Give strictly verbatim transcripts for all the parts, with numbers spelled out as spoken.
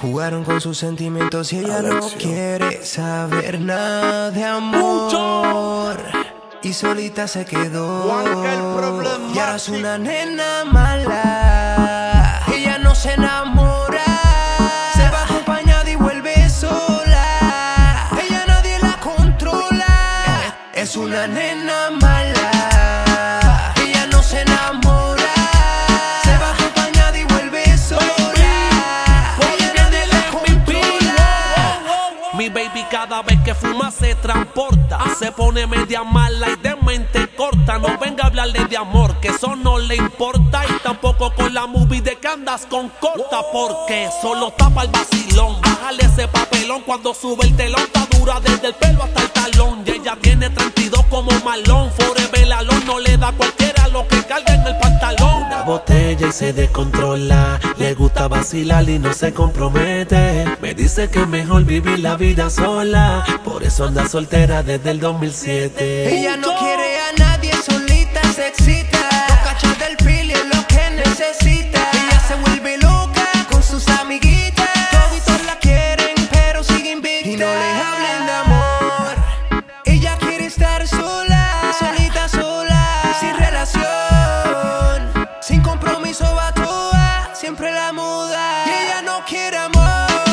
Jugaron con sus sentimientos y ella Alexio. No quiere saber nada de amor. Y solita se quedó. Y ahora es una nena mala. Ella no se enamora. Se va acompañada y vuelve sola. Ella nadie la controla. Es una nena mala. Ella no se enamora. Se va acompañada y vuelve sola. Ella nadie la controla. Mi baby cada vez que fuma se transporta. Se pone media mala y de mente corta. No venga a hablarle de amor, que eso no le importa. Y tampoco con la movie de que andas con corta. Porque solo tapa el vacilón. Bájale ese papelón cuando sube el telón. Está dura desde el pelo hasta el talón. Y ella tiene treinta y dos como malón. Forever el alón, no le da a cualquiera lo que carga en el pantalón. La botella y se descontrola. Le gusta vacilar y no se compromete. Me dice que es mejor vivir la vida sola. Por eso anda soltera desde el dos mil siete. Ella no quiere a nadie, solita se excita. Los cachos del pili es lo que necesita. Ella se vuelve loca con sus amiguitas. Toditos la quieren pero sigue invicta. Y no le hablen de amor. Ella quiere estar sola, solita sola, sin relación, sin compromiso va toda, siempre la muda. Y ella no quiere amor.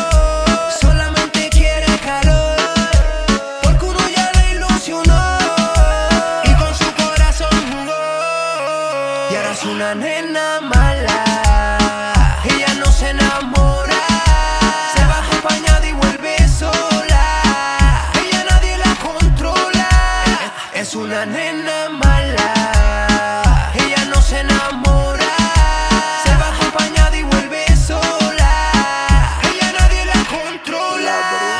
Es una nena mala. Ella no se enamora. Se va acompañada y vuelve sola. Ella nadie la controla. Es una nena mala. Ella no se enamora. Se va acompañada y vuelve sola. Ella nadie la controla.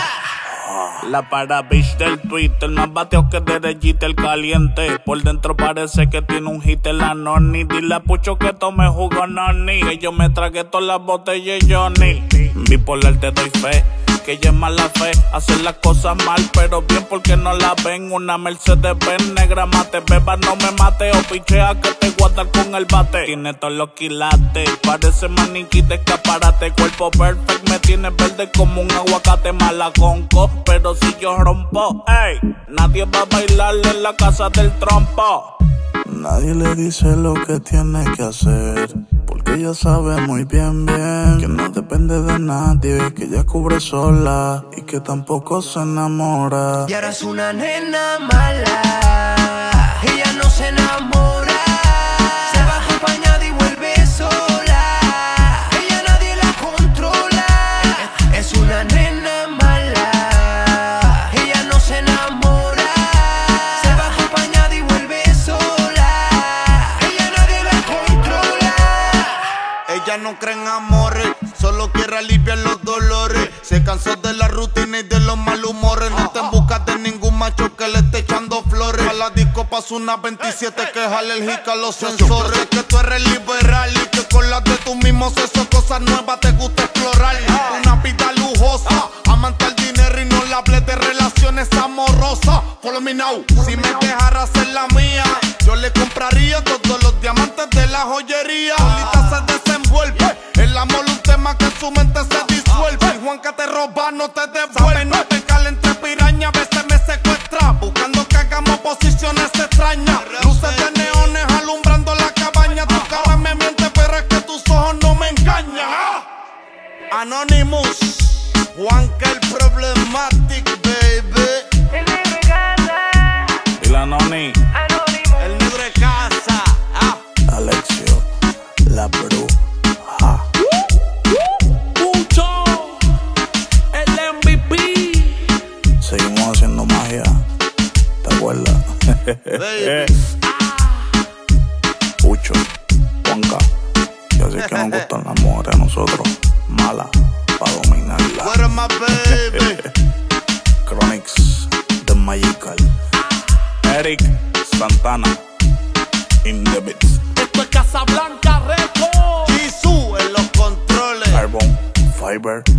La para bitch del Twitter, más bateo que derechita el caliente. Por dentro parece que tiene un hit en la noni. Dile a Pucho que tome jugo noni. Que yo me tragué todas las botellas y Johnny. Bipolar te doy fe, que ella es mala fe. Hacer las cosas mal, pero bien porque no la ven. Una Mercedes Benz negra mate. Beba no me mate o pichea que te guarda con el bate. Tiene todos los quilates, parece maniquí de escaparate. Cuerpo perfect, me tiene verde como un aguacate. Mala conco, pero si yo rompo, ey, nadie va a bailarle en la casa del trompo. Nadie le dice lo que tiene que hacer, porque ella sabe muy bien, bien que no depende de nadie, que ella cubre sola y que tampoco se enamora. Y ahora es una nena mala. Ella no se enamora. Se va acompañada y vuelve sola. Ella nadie la controla. Es una nena mala. Ella no se enamora. Se va acompañada y vuelve sola. Ella nadie la controla. Ella no cree en amores, solo quiere aliviar los dolores. Se cansó de la rutina y de los malhumores. No está en busca de ningún macho que le esté echando flores. A la disco pasó una veintisiete que es alérgica a los sensores. Yo sé que tú eres liberal y que con las de tu mismo sexo cosas nuevas te gusta explorar. Una vida lujosa, amante al dinero y no le hables de relaciones amorosas. Follow me now. Si me dejara ser la mía, yo le compraría todos los diamantes de la joyería. Solita se desenvuelve. El amor un tema que en su mente se disuelve. El Juan que te roba no te devuelve. No te cala entre piraña, a veces me secuestra, buscando que hagamos posiciones extrañas. Luces de neones alumbrando la cabaña. Tu cara me miente, pero es que tus ojos no me engañan. Anonymous, Juan que el problematic, baby. El negro de casa. Y la noni. Anónimo. El negro de casa. Ah. Alexio, la bruja. Pucho, el M V P. Seguimos haciendo magia, ¿te acuerdas? Baby. Pucho, Ponca. Y así que nos gustan las mujeres a nosotros. Mala, pa' dominarla. Where am I, baby? Chronix, The Magical. Eric Santana, in the beats. Esto es Casablanca Records. Jisoo en los controles. Carbon, Fiber.